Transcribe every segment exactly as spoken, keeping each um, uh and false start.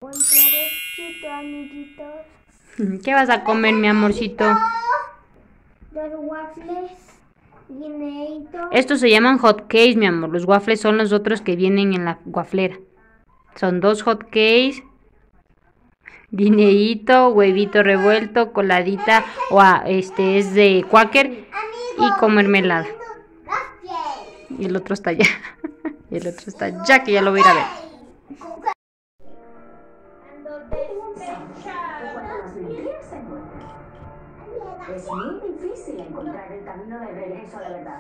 Buen provechito, amiguitos. ¿Qué vas a comer, mi amorcito? Dos waffles, guineíto. Estos se llaman hot cakes, mi amor. Los waffles son los otros que vienen en la waflera. Son dos hot cakes, guineíto, huevito revuelto, coladita, o a, este es de Quaker y con mermelada. Y el otro está allá. Y el otro está allá, que ya lo voy a ir a ver. Es muy difícil encontrar el camino de regreso a la verdad.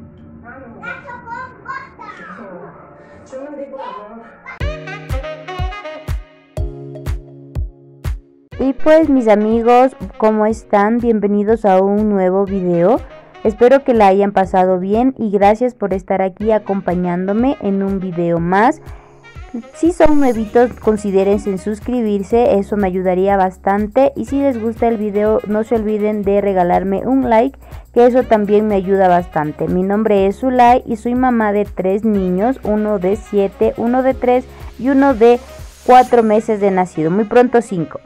Y pues mis amigos, ¿cómo están? Bienvenidos a un nuevo video. Espero que la hayan pasado bien y gracias por estar aquí acompañándome en un video más. Si son nuevitos, considérense en suscribirse, eso me ayudaría bastante. Y si les gusta el video, no se olviden de regalarme un like, que eso también me ayuda bastante. Mi nombre es Zulay y soy mamá de tres niños, uno de siete, uno de tres y uno de cuatro meses de nacido, muy pronto cinco.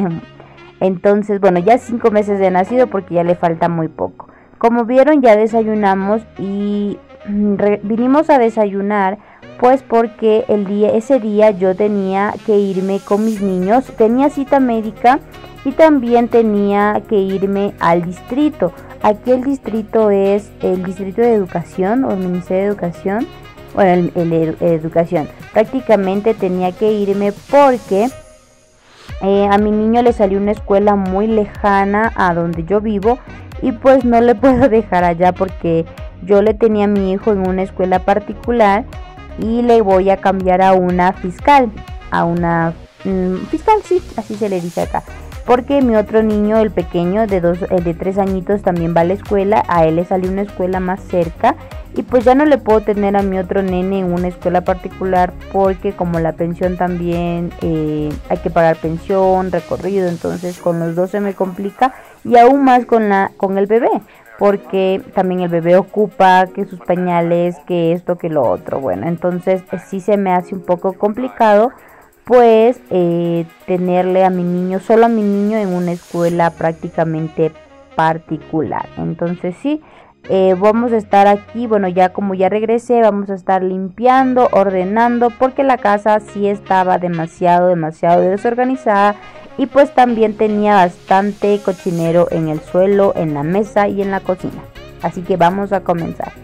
Entonces, bueno, ya cinco meses de nacido porque ya le falta muy poco. Como vieron, ya desayunamos y vinimos a desayunar pues porque el día, ese día yo tenía que irme con mis niños, tenía cita médica y también tenía que irme al distrito. Aquí el distrito es el Distrito de Educación o el Ministerio de Educación, bueno, el, el, el Educación. Prácticamente tenía que irme porque eh, a mi niño le salió una escuela muy lejana a donde yo vivo y pues no le puedo dejar allá porque yo le tenía a mi hijo en una escuela particular y le voy a cambiar a una fiscal, a una mmm, fiscal, sí, así se le dice acá, porque mi otro niño, el pequeño, de dos, el de tres añitos, también va a la escuela, a él le salió una escuela más cerca y pues ya no le puedo tener a mi otro nene en una escuela particular porque como la pensión también eh, hay que pagar pensión, recorrido, entonces con los dos se me complica y aún más con la con el bebé. Porque también el bebé ocupa que sus pañales, que esto, que lo otro. Bueno, entonces eh, sí se me hace un poco complicado, pues eh, tenerle a mi niño, solo a mi niño en una escuela prácticamente particular. Entonces sí, eh, vamos a estar aquí, bueno, ya como ya regresé, vamos a estar limpiando, ordenando, porque la casa sí estaba demasiado, demasiado desorganizada. Y pues también tenía bastante cochinero en el suelo, en la mesa y en la cocina. Así que vamos a comenzar.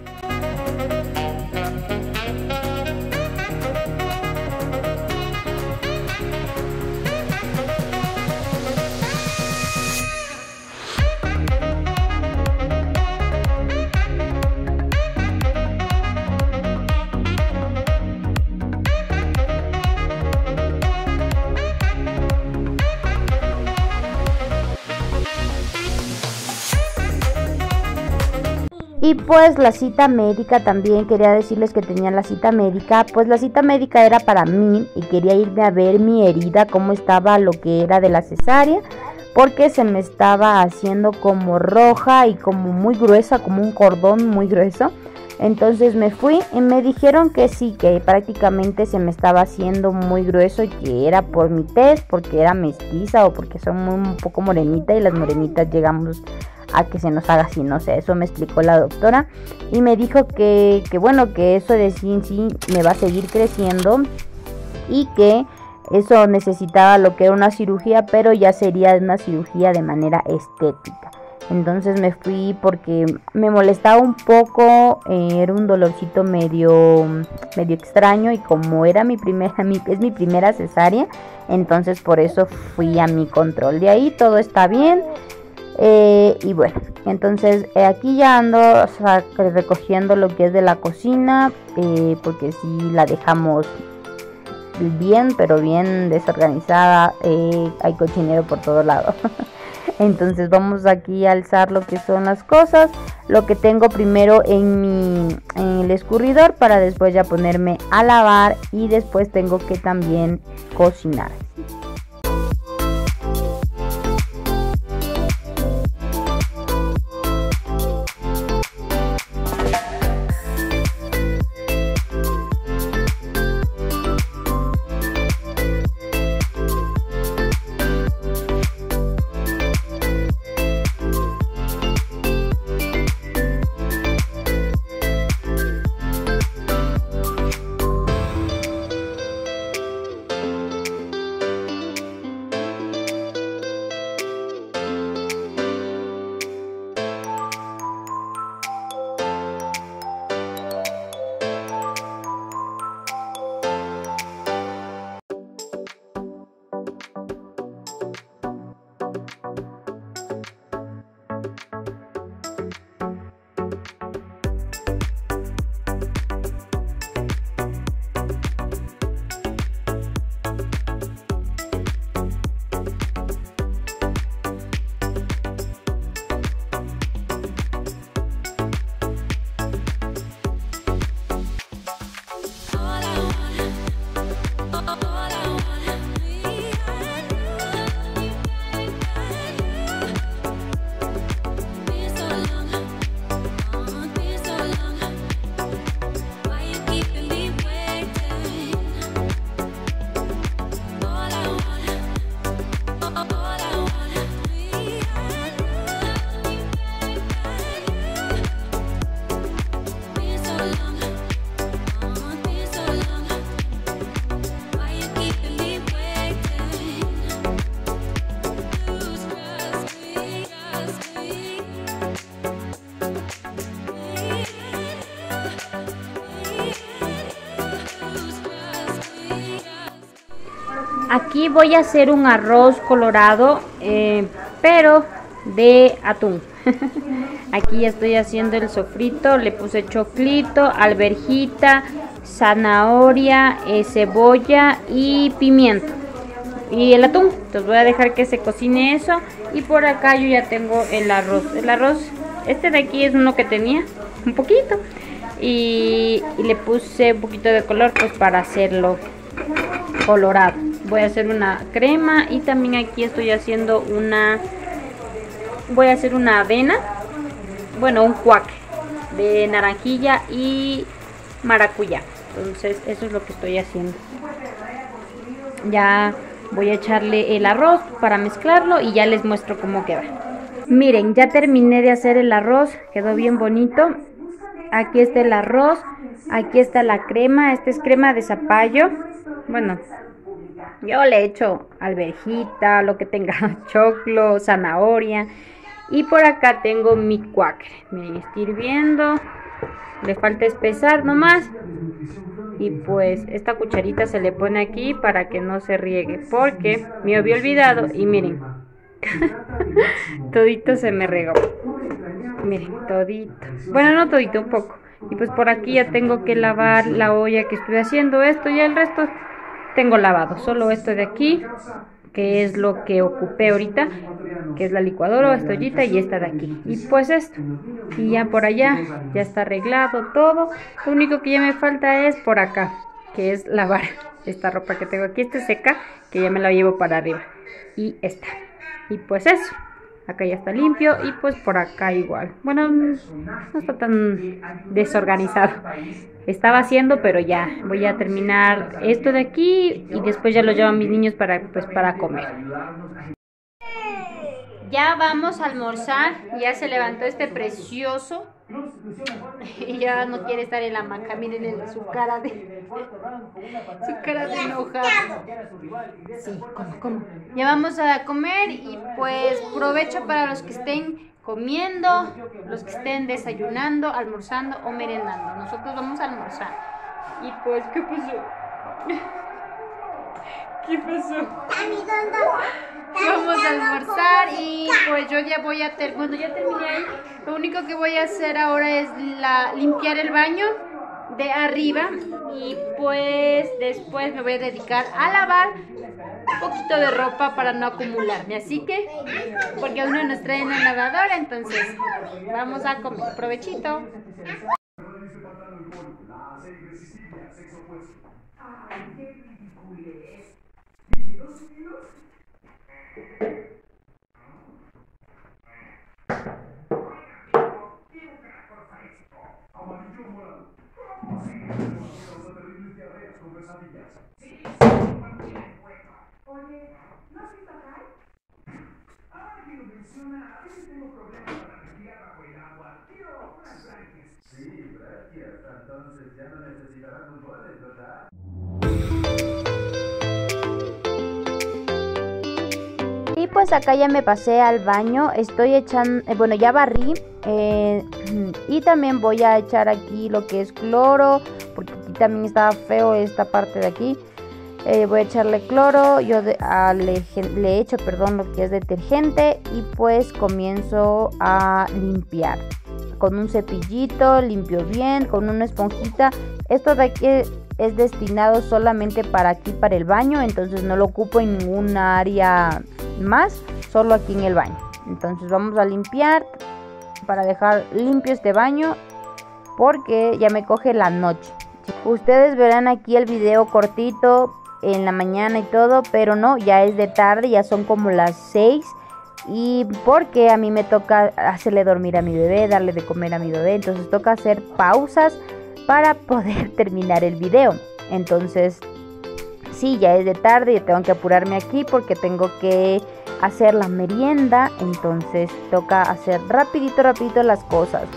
Y pues la cita médica, también quería decirles que tenía la cita médica, pues la cita médica era para mí y quería irme a ver mi herida, cómo estaba lo que era de la cesárea, porque se me estaba haciendo como roja y como muy gruesa, como un cordón muy grueso. Entonces me fui y me dijeron que sí, que prácticamente se me estaba haciendo muy grueso y que era por mi tez, porque era mestiza o porque soy muy, un poco morenita y las morenitas llegamos a que se nos haga así, no sé, eso me explicó la doctora y me dijo que, que bueno, que eso de sí en sí me va a seguir creciendo y que eso necesitaba lo que era una cirugía, pero ya sería una cirugía de manera estética. Entonces me fui porque me molestaba un poco, eh, era un dolorcito medio, medio extraño y como era mi primera, mi, es mi primera cesárea, entonces por eso fui a mi control. De ahí todo está bien. Eh, y bueno, entonces eh, aquí ya ando, o sea, recogiendo lo que es de la cocina, eh, porque si la dejamos bien, pero bien desorganizada, eh, hay cochinero por todos lados. Entonces vamos aquí a alzar lo que son las cosas, lo que tengo primero en mi en el escurridor para después ya ponerme a lavar y después tengo que también cocinar. Aquí voy a hacer un arroz colorado, eh, pero de atún. Aquí ya estoy haciendo el sofrito, le puse choclito, alverjita, zanahoria, eh, cebolla y pimiento. Y el atún, entonces voy a dejar que se cocine eso. Y por acá yo ya tengo el arroz. El arroz, este de aquí es uno que tenía, un poquito. Y, y le puse un poquito de color pues para hacerlo colorado. Voy a hacer una crema y también aquí estoy haciendo una... Voy a hacer una avena, bueno, un cuac de naranjilla y maracuyá. Entonces eso es lo que estoy haciendo. Ya voy a echarle el arroz para mezclarlo y ya les muestro cómo queda. Miren, ya terminé de hacer el arroz, quedó bien bonito. Aquí está el arroz, aquí está la crema, esta es crema de zapallo. Bueno, yo le echo alverjita, lo que tenga, choclo, zanahoria. Y por acá tengo mi cuáquer. Miren, está hirviendo. Le falta espesar nomás. Y pues esta cucharita se le pone aquí para que no se riegue, porque me había olvidado. Y miren, todito se me regó. Miren, todito. Bueno, no todito, un poco. Y pues por aquí ya tengo que lavar la olla que estoy haciendo esto. Y el resto tengo lavado. Solo esto de aquí, que es lo que ocupé ahorita, que es la licuadora, esta ollita y esta de aquí. Y pues esto. Y ya por allá ya está arreglado todo. Lo único que ya me falta es por acá, que es lavar esta ropa que tengo aquí. Esta es seca, que ya me la llevo para arriba. Y esta. Y pues eso. Acá ya está limpio y pues por acá igual. Bueno, no está tan desorganizado. Estaba haciendo, pero ya voy a terminar esto de aquí y después ya lo llevo a mis niños para, pues, para comer. Ya vamos a almorzar. Ya se levantó este precioso y ya no quiere estar en la hamaca. Miren el, su cara de su cara de enojado. Sí, como, como. Ya vamos a comer y pues provecho para los que estén comiendo, los que estén desayunando, almorzando o merendando. Nosotros vamos a almorzar. Y pues, ¿qué pasó? ¿Qué pasó? Vamos a almorzar y pues yo ya voy a ter cuando ya terminé ahí, lo único que voy a hacer ahora es la limpiar el baño de arriba y pues después me voy a dedicar a lavar un poquito de ropa para no acumularme, así que porque aún no nos traen la lavadora, entonces vamos a comer. Provechito. Y pues acá ya me pasé al baño, estoy echando, eh, bueno ya barrí eh, y también voy a echar aquí lo que es cloro, porque aquí también estaba feo esta parte de aquí. Eh, voy a echarle cloro, yo de, a, le, le echo perdón lo que es detergente y pues comienzo a limpiar. Con un cepillito limpio bien, con una esponjita. Esto de aquí es destinado solamente para aquí, para el baño, entonces no lo ocupo en ninguna área más, solo aquí en el baño. Entonces vamos a limpiar para dejar limpio este baño, porque ya me coge la noche. Ustedes verán aquí el video cortito en la mañana y todo, pero no, ya es de tarde, ya son como las seis. Y porque a mí me toca hacerle dormir a mi bebé, darle de comer a mi bebé, entonces toca hacer pausas para poder terminar el video. Entonces sí, ya es de tarde y tengo que apurarme aquí porque tengo que hacer la merienda, entonces toca hacer rapidito rapidito las cosas.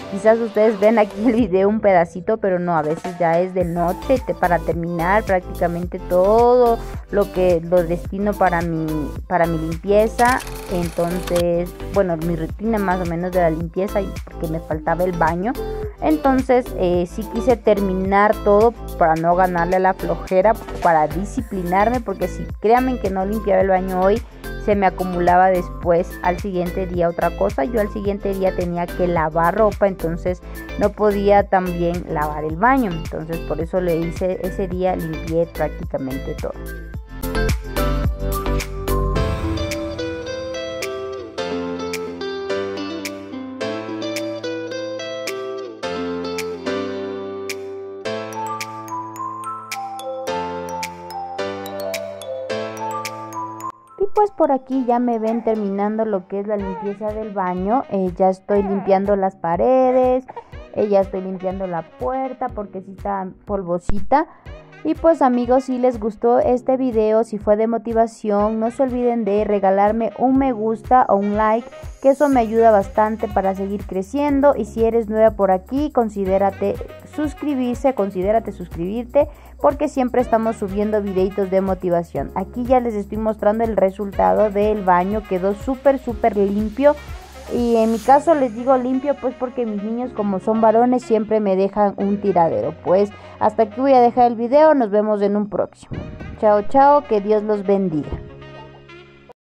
Quizás ustedes ven aquí el video un pedacito, pero no, a veces ya es de noche te, para terminar prácticamente todo lo que lo destino para mi, para mi limpieza. Entonces, bueno, mi rutina más o menos de la limpieza, porque me faltaba el baño. Entonces eh, sí quise terminar todo para no ganarle a la flojera, para disciplinarme, porque si créanme que no limpiaba el baño hoy, se me acumulaba después al siguiente día otra cosa. Yo al siguiente día tenía que lavar ropa, entonces no podía también lavar el baño. Entonces por eso le hice ese día, limpié prácticamente todo. Y pues por aquí ya me ven terminando lo que es la limpieza del baño. Eh, ya estoy limpiando las paredes, eh, ya estoy limpiando la puerta porque sí está polvosita. Y pues amigos, si les gustó este video, si fue de motivación, no se olviden de regalarme un me gusta o un like, que eso me ayuda bastante para seguir creciendo. Y si eres nueva por aquí, considérate suscribirse, considérate suscribirte, porque siempre estamos subiendo videitos de motivación. Aquí ya les estoy mostrando el resultado del baño, quedó súper súper limpio. Y en mi caso les digo limpio pues porque mis niños, como son varones, siempre me dejan un tiradero. Pues hasta aquí voy a dejar el video, nos vemos en un próximo. Chao chao, que Dios los bendiga.